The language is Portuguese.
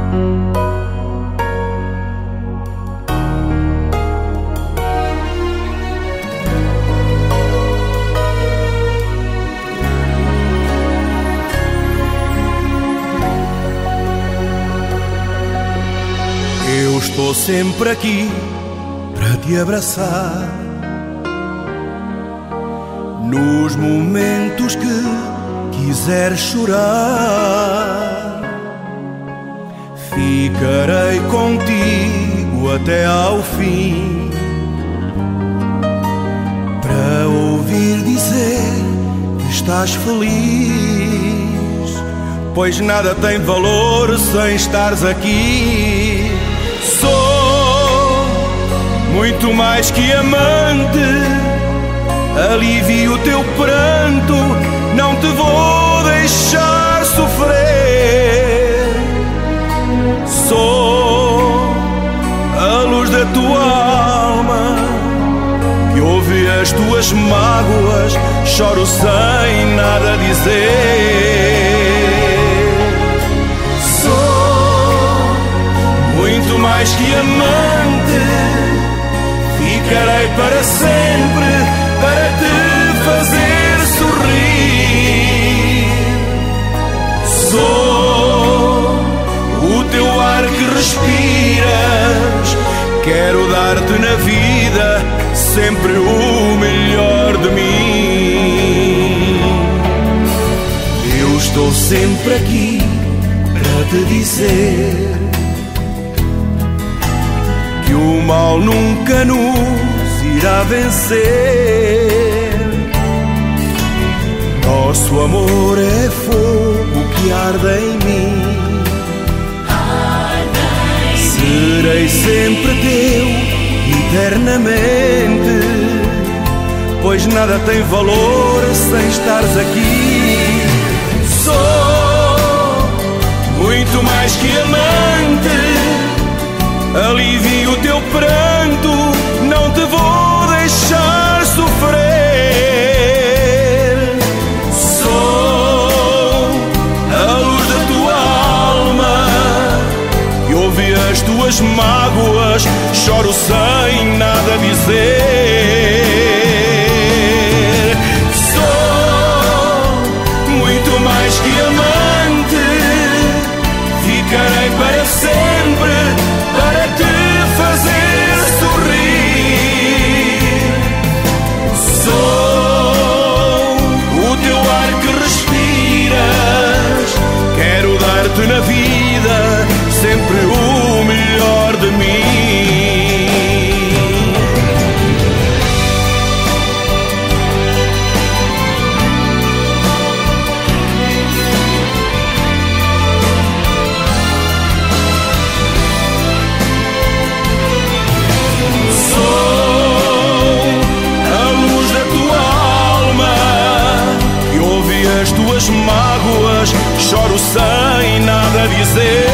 Eu estou sempre aqui para te abraçar nos momentos que quiseres chorar. Ficarei contigo até ao fim para ouvir dizer que estás feliz, pois nada tem valor sem estares aqui. Sou muito mais que amante, alivio o teu pranto, não te vou deixar sofrer. Sou a luz da tua alma, que ouve as tuas mágoas, choro sem nada dizer. Muito mais que amante, ficarei para sempre para te fazer sorrir. Sou o teu ar que respiras, quero dar-te na vida sempre o melhor de mim. Eu estou sempre aqui para te dizer que o mal nunca nos irá vencer. Nosso amor é fogo que arde em mim. Serei sempre teu eternamente, pois nada tem valor sem estares aqui. Sou muito mais que amante, alivio o teu pranto, não te vou deixar sofrer. Sou a luz da tua alma, que ouve as tuas mágoas, choro sem nada dizer. Sou muito mais que amante, ficarei para sempre para te fazer sorrir. Sou o teu ar que respiras, quero dar-te na vida sempre o melhor de mim. As tuas mágoas, choro sem nada dizer.